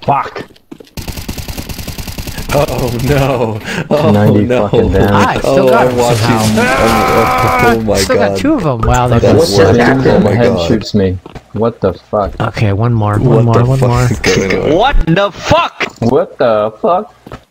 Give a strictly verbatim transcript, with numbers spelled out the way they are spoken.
Fuck. Oh no! Oh ninety no! fucking damage. Ah, I still oh, got I'm him watching. somehow. I'm, oh, oh my Still god! got two of them. Wow, they That's both worth suck. it. Oh my head god! shoots me. What the fuck? Okay, one more, one What more, the one fuck more. is going on? What the fuck? What the fuck?